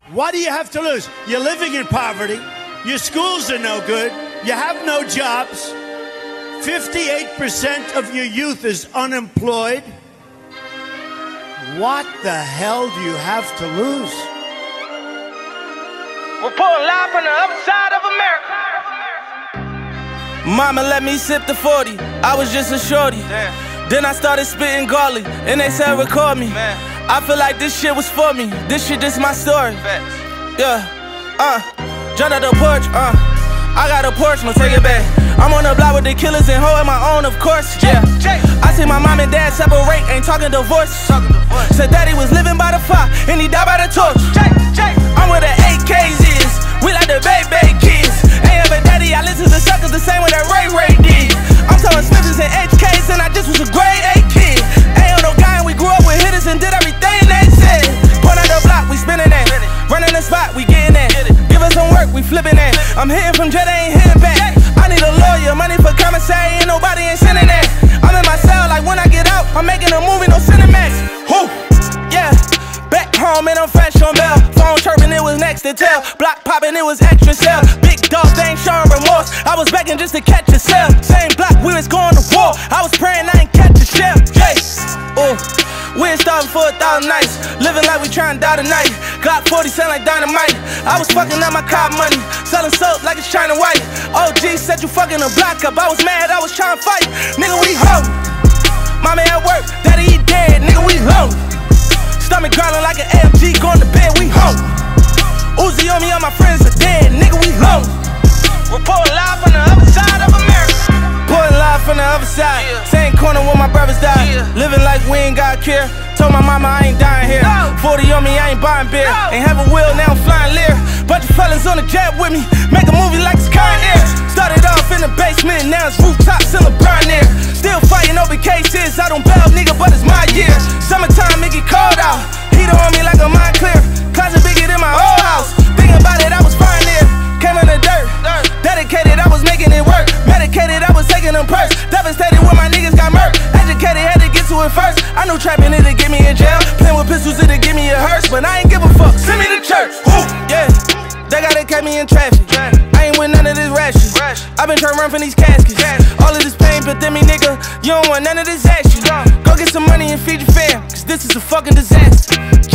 What do you have to lose? You're living in poverty. Your schools are no good. You have no jobs. 58% of your youth is unemployed. What the hell do you have to lose? Reporting live from the other side of America. Mama let me sip the 40, I was just a shorty. Damn. Then I started spitting garlic, and they said record me. Man. I feel like this shit was for me, this shit just my story. Facts. Yeah, jumped out the porch, I got a Porsche, no take it back. I'm on the block with the killers and hoeing my own, of course, yeah. I see my mom and dad separate, ain't talking divorce. Said daddy was living by the fire, and he died by the torch. I'm where the AKs is, we like the baby kids. Ain't ever daddy, I listen to suckers the same way that Ray did. I'm telling Smithers and HKs, and I just was a grade A kid. Ain't on no guy, and we grew up with hitters and did everything they said. Point out the block, we spinning that. Running the spot, we getting that. Give us some work, we flipping that. I'm hitting from jet, I ain't hitting back. I need a lawyer, money for commissary, and nobody ain't sending that. I'm in my cell, like when I get out, I'm making a movie, no Cinemax. Whoo, yeah. Back home and I'm fresh on bail. Phone chirping, it was next to tell. Block popping, it was extra cell. Big dog, they ain't showing remorse. I was begging just to catch a cell. Same block, we was going to war. I was praying I ain't catch a shell. Yeah. We ain't starving for 1,000 nights. Living like we trying to die tonight. Got 40 cent like dynamite. I was fucking up my car money. Selling soap like it's China white. OG said you fucking a block up. I was mad, I was trying to fight. Nigga, we home. Mommy at work, daddy he dead. Nigga, we home. Stomach growling like an AMG, going to bed, we home. Uzi on me, all my friends are dead, nigga, we home. Reporting live from the other side of America. Reporting live from the other side, Yeah. Same corner where my brothers died. Yeah. Living like we ain't got care. Told my mama I ain't dying here. No. 40 on me, I ain't buying beer. No. Ain't have a wheel, now I'm flying Lear. Bunch of fellas on the jet with me, make a movie like it's Con Air. Started off in the basement, now it's rooftops in LeBron Air. Still fighting over cases, I don't bail, nigga, but it's my year. Summertime, it get cold out. Heater on me like a mind clear. Closet bigger than my old house. Thinking about it, I was fine there. Came in the dirt. Dedicated, I was making it work. Medicated, I was taking them perks. Devastated when my niggas got murked. Educated, had to get to it first. I knew trapping it'd get me in jail. Playing with pistols, it'd give me a hearse. But I ain't give a fuck. Send me to church. Woo. Yeah. They gotta catch me in traffic. I ain't with none of this rashes. I been trying to run from these caskets. All of this pain, but then me, nigga, you don't want none of this action. Go get some money and feed your fam, cause this is a fucking disaster.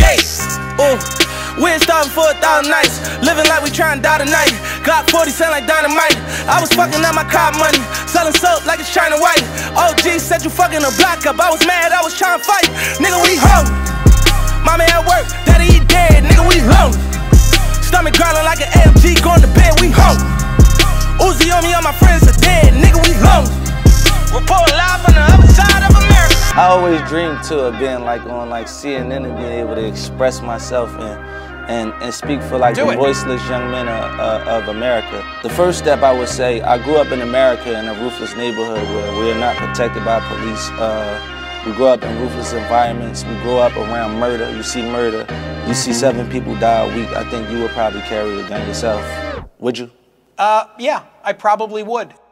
We ain't starving for 1,000 nights. Living like we trying to die tonight. Got 40 cent like dynamite. I was fucking up my car money. Selling soap like it's China white. OG said you fucking a block up. I was mad, I was trying to fight. Nigga, we home. Mommy at work, daddy he dead. Nigga, we home. Stomach growling like an AMG, going to bed, we home. Uzi on me, all my friends are dead, nigga, we home. Reporting live from the other side of America. I always dreamed too of being like on like CNN and being able to express myself and speak for like the voiceless young men of America. The first step I would say, I grew up in America in a ruthless neighborhood where we're not protected by police. We grow up in ruthless environments. We grow up around murder. You see murder. You see 7 people die a week. I think you would probably carry a gun yourself. Would you? Yeah, I probably would.